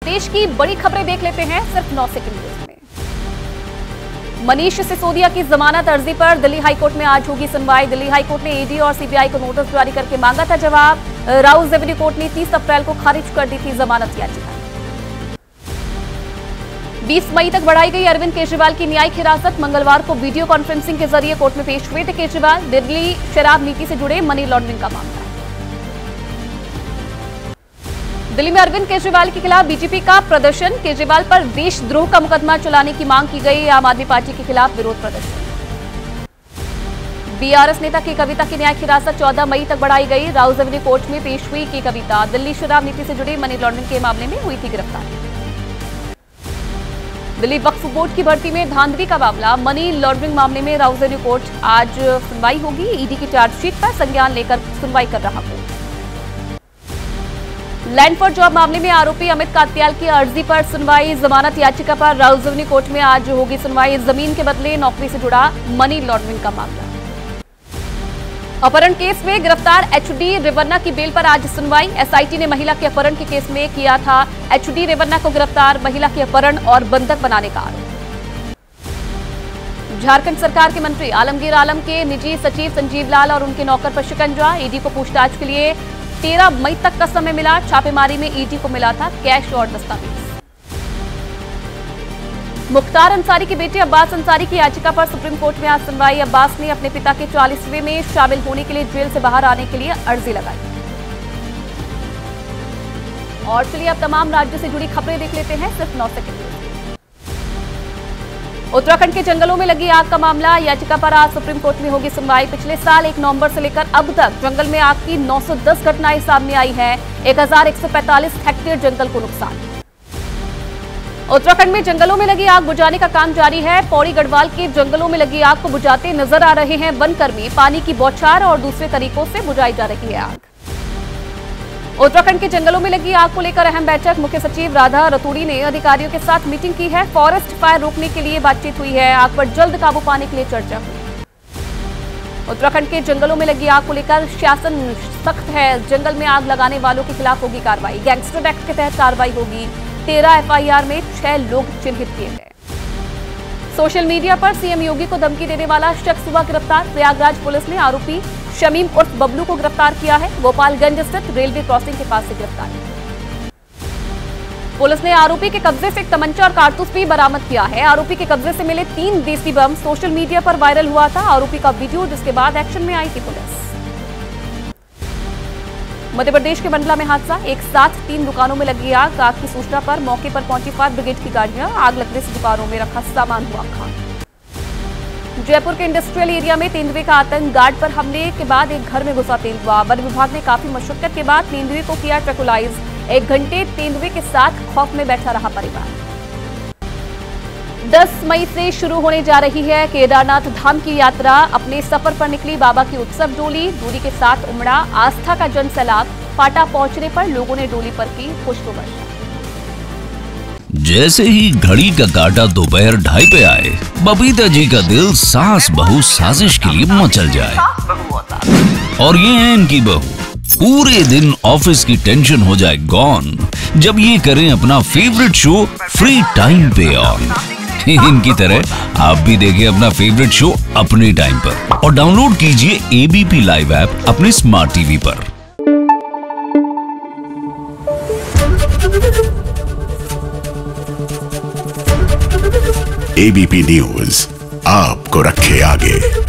देश की बड़ी खबरें देख लेते हैं सिर्फ 9 सेकंड में। मनीष सिसोदिया की जमानत अर्जी पर दिल्ली हाईकोर्ट में आज होगी सुनवाई। दिल्ली हाईकोर्ट ने ईडी और सीबीआई को नोटिस जारी करके मांगा था जवाब। राउज एवेन्यू कोर्ट ने 30 अप्रैल को खारिज कर दी थी जमानत याचिका। 20 मई तक बढ़ाई गई अरविंद केजरीवाल की न्यायिक हिरासत। मंगलवार को वीडियो कॉन्फ्रेंसिंग के जरिए कोर्ट में पेश हुए थे केजरीवाल। दिल्ली शराब नीति से जुड़े मनी लॉन्ड्रिंग का मामला। दिल्ली में अरविंद केजरीवाल के खिलाफ बीजेपी का प्रदर्शन। केजरीवाल पर देशद्रोह का मुकदमा चलाने की मांग की गई। आम आदमी पार्टी के खिलाफ विरोध प्रदर्शन। बीआरएस नेता के कविता की न्यायिक हिरासत 14 मई तक बढ़ाई गई। राउज एवेन्यू कोर्ट में पेश हुई की कविता। दिल्ली शराब नीति से जुड़ी मनी लॉन्ड्रिंग के मामले में हुई थी गिरफ्तार। दिल्ली वक्फ बोर्ड की भर्ती में धांधली का मामला। मनी लॉन्ड्रिंग मामले में राउज एवेन्यू कोर्ट आज सुनवाई होगी। ईडी की चार्जशीट पर संज्ञान लेकर सुनवाई कर रहा कोर्ट। लैंड फॉर जॉब मामले में आरोपी अमित कात्याल की अर्जी पर सुनवाई। जमानत याचिका पर राउज एवेन्यू कोर्ट में आज होगी सुनवाई। जमीन के बदले नौकरी से जुड़ा मनी लॉन्ड्रिंग का मामला। अपहरण केस में गिरफ्तार एचडी रेवन्ना की बेल पर आज सुनवाई। एसआईटी ने महिला के अपहरण के केस में किया था एचडी रेवन्ना को गिरफ्तार। महिला के अपहरण और बंधक बनाने का आरोप। झारखंड सरकार के मंत्री आलमगीर आलम के निजी सचिव संजीव लाल और उनके नौकर पर शिकंजा। ईडी को पूछताछ के लिए 13 मई तक का समय मिला। छापेमारी में ईडी को मिला था कैश और दस्तावेज। मुख्तार अंसारी के बेटे अब्बास अंसारी की याचिका पर सुप्रीम कोर्ट में आज सुनवाई। अब्बास ने अपने पिता के 40वें में शामिल होने के लिए जेल से बाहर आने के लिए अर्जी लगाई। और चलिए अब तमाम राज्यों से जुड़ी खबरें देख लेते हैं सिर्फ 9 सेकंड में। उत्तराखंड के जंगलों में लगी आग का मामला। याचिका पर आज सुप्रीम कोर्ट में होगी सुनवाई। पिछले साल 1 नवंबर से लेकर अब तक जंगल में आग की 910 घटनाएं सामने आई हैं। 1145 हेक्टेयर जंगल को नुकसान। उत्तराखंड में जंगलों में लगी आग बुझाने का काम जारी है। पौड़ी गढ़वाल के जंगलों में लगी आग को बुझाते नजर आ रहे हैं वनकर्मी। पानी की बौछार और दूसरे तरीकों से बुझाई जा रही है आग। उत्तराखंड के जंगलों में लगी आग को लेकर अहम बैठक। मुख्य सचिव राधा रतूड़ी ने अधिकारियों के साथ मीटिंग की है। फॉरेस्ट फायर रोकने के लिए बातचीत हुई है। आग पर जल्द काबू पाने के लिए चर्चा हुई। उत्तराखंड के जंगलों में लगी आग को लेकर शासन सख्त है। जंगल में आग लगाने वालों के खिलाफ होगी कार्रवाई। गैंगस्टर एक्ट के तहत कार्रवाई होगी। 13 एफआईआर में 6 लोग चिन्हित किए गए। सोशल मीडिया पर सीएम योगी को धमकी देने वाला शख्स हुआ गिरफ्तार। प्रयागराज पुलिस ने आरोपी शमीम उर्फ बबलू को गिरफ्तार किया है। गोपालगंज स्थित रेलवे क्रॉसिंग के पास से गिरफ्तार। पुलिस ने आरोपी के कब्जे से एक तमंचा और कारतूस भी बरामद किया है। आरोपी के कब्जे से मिले 3 देसी बम सोशल मीडिया पर वायरल हुआ था। आरोपी का वीडियो, जिसके बाद एक्शन में आई थी पुलिस। मध्य प्रदेश के मंडला में हादसा। एक साथ 3 दुकानों में लगी आग। आग की सूचना पर मौके पर पहुंची फायर ब्रिगेड की गाड़ियां। आग लगने से दुकानों में रखा सामान हुआ खाक। जयपुर के इंडस्ट्रियल एरिया में तेंदुए का आतंक। गार्ड पर हमले के बाद एक घर में घुसा तेंदुआ। वन विभाग ने काफी मशक्कत के बाद तेंदुए को किया ट्रैकुलाइज। 1 घंटे तेंदुए के साथ खौफ में बैठा रहा परिवार। 10 मई से शुरू होने जा रही है केदारनाथ धाम की यात्रा। अपने सफर पर निकली बाबा की उत्सव डोली। डोली के साथ उमड़ा आस्था का जन सैलाब। पाटा पहुंचने पर लोगों ने डोली पर की पुष्प वर्षा। जैसे ही घड़ी का काटा दोपहर 2:30 पे आए, बबीता जी का दिल सास बहू साजिश के लिए मचल जाए। और ये है इनकी बहू। पूरे दिन ऑफिस की टेंशन हो जाए गॉन जब ये करें अपना फेवरेट शो फ्री टाइम पे ऑन। इनकी तरह आप भी देखें अपना फेवरेट शो अपने टाइम पर और डाउनलोड कीजिए एबीपी लाइव ऐप अपने स्मार्ट टीवी पर। एबीपी न्यूज आपको रखे आगे।